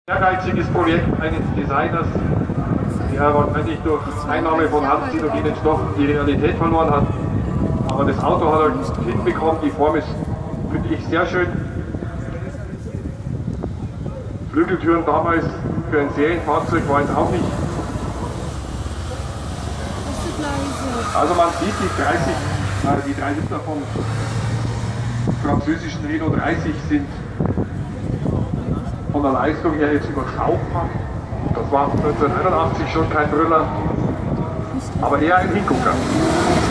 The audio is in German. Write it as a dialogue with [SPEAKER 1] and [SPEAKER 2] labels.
[SPEAKER 1] Ehrgeiziges Projekt eines Designers, der wahrscheinlich durch Einnahme von halluzinogenen Stoffen die Realität verloren hat. Aber das Auto hat er hinbekommen, die Form ist, finde ich, sehr schön. Flügeltüren damals für ein Serienfahrzeug waren es auch nicht. Also man sieht die 3 Liter vom französischen Renault 30 sind von der Leistung her jetzt überschaubar. Das war 1981 schon kein Brüller, aber eher ein Hingucker.